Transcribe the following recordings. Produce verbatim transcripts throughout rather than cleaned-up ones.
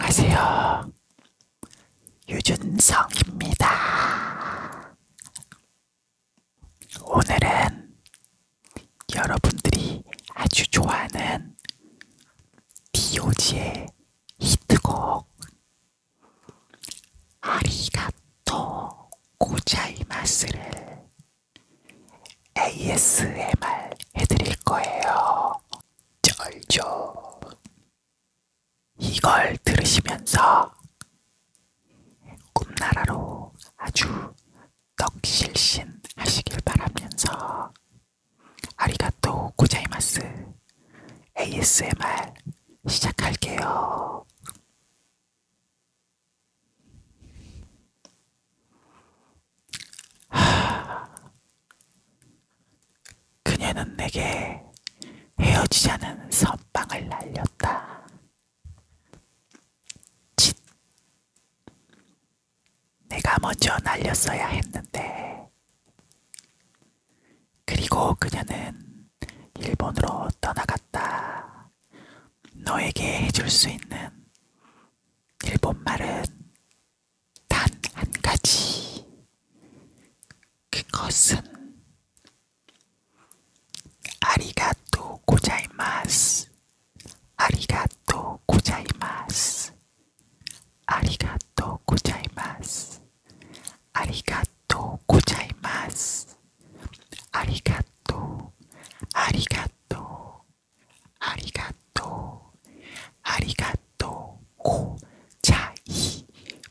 안녕하세요. 유준성입니다. 오늘은 여러분들이 아주 좋아하는 디오지의 히트곡 아리가또 고자이마스를 에이에스엠알 해드릴 거예요. 쩔죠. 이걸 들으시면서 꿈나라로 아주 떡실신 하시길 바라면서 아리가또 고자이마스 에이에스엠알 시작할게요. 하... 그녀는 내게 헤어지자는 선빵을 날렸다. 칫. 내가 먼저 날렸어야 했는데. 그리고 그녀는 일본으로 떠나갔다. 너에게 해줄 수 있는 일본말은 단 한 가지. 그것은 아리가또 고자이마스. 아리가또 고자이마스. 아리가또 고자이마스. 아리가또 고자이마스. 아리가또 아리가또 아리가또 아리가또 고자이마스.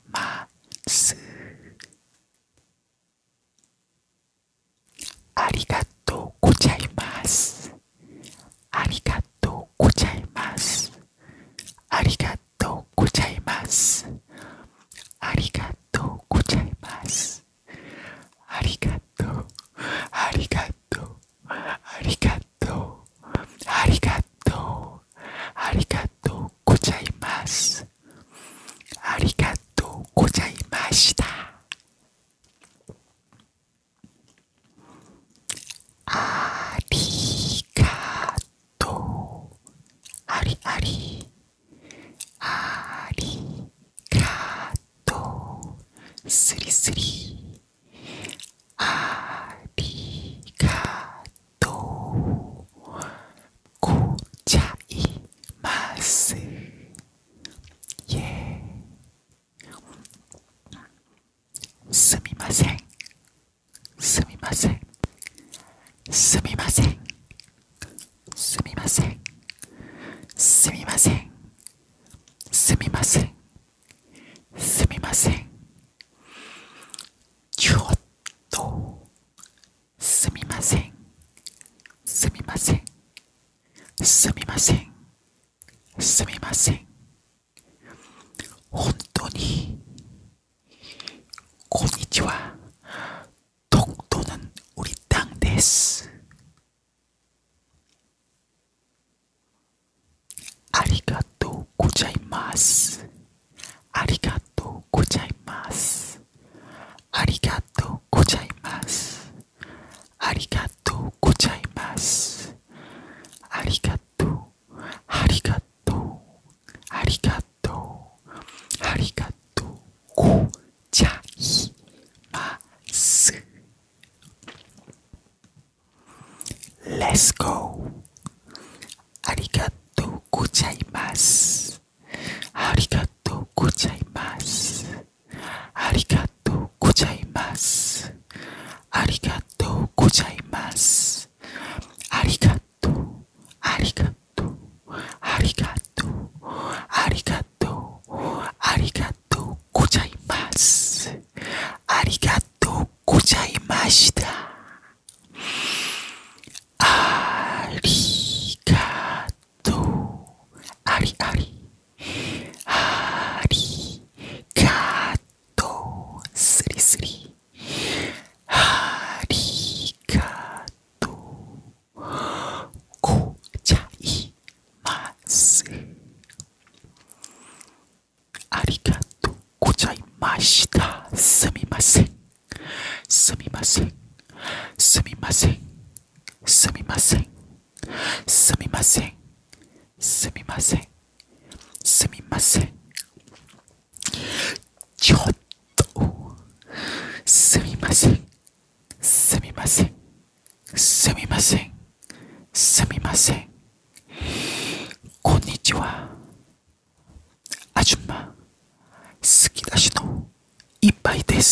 아리가또 고자이마스. 아리가또 고자이마스. 아리가또 고자이마스. 아리가또 고자이마스. 아리가또 아리가또 아리가또 아리가또 아리가또 고자이마스. 아리가또 고자이마시다. 아리가또 아리아리 아리가또 쓰리쓰리 아리가또 고자이마스. 예. 스미마생 스미마생 스미마생 스미마생 스미마생 스미마생 스미마생 추웠도 스미마생 스미마생 스미마생 스미마생 혼돈이 고니치와 독도는 우리 땅 데스. 아리가또 고자이마스. 아리가또 고자이마스. 아리가또 고자이마스. 아리가또 고자이마스. 아리가또 아리가또 아리가또 아리가또 고자이마스. Let's go. 아리가또 고자이마스. 아리가또 고자이마스. 아리가또 고자이마스. 아리가또 고자이마스. 아리가또 아리가또 아리가또 아리가또 아리가또 고자이마스. 아리가또 고자이마시다. 아리가또 아리아리 아리가또 쓰리쓰리 아리가또 고자이마스. 아리가또 고자이마시다. 스미마생 스미마생 스미마생 스미마생 스미마생 스미마생 스미마생 好きだしのいっぱいです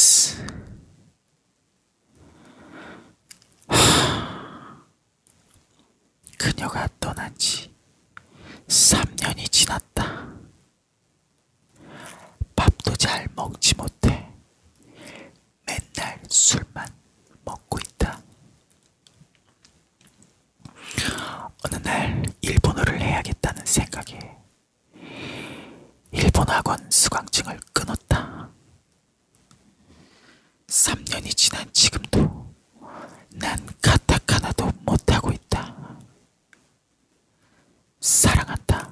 。그녀가 떠난 지 삼 년이 지났다. 밥도 잘 먹지 못해 맨날 술만 먹고 있다. 어느 날 일본어를 해야겠다는 생각에 일본 학원 수강증을 끊었다. 삼 년이 지난 지금도 난 가타카나도 못하고 있다. 사랑한다.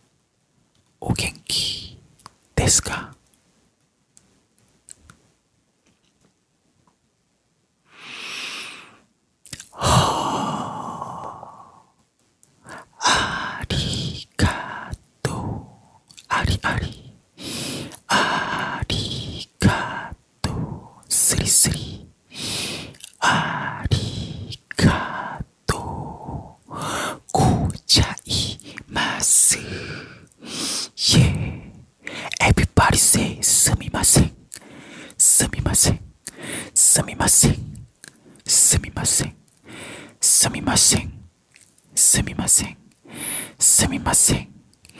오겐키 데스가. 아리가또 아리아리 아리가또 쓰리쓰리 아리가또 고자이마스. 예. Everybody say 스미마생 스미마생 스미마생 스미마생 스미마생 스미마생 스미마생.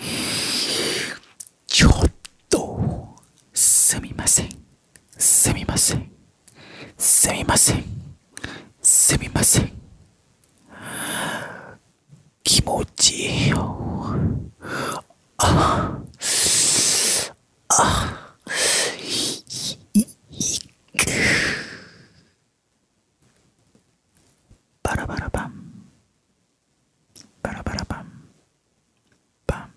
저도 스미마생 스미마생 스미마생 스미마생. 기모찌요. 아, 아, 이, 이, 그. 빠라바라밤, 빠라바라밤, 빰,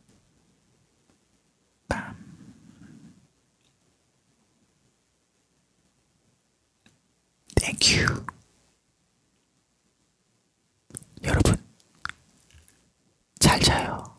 빰. Thank you. 여러분, 잘 자요.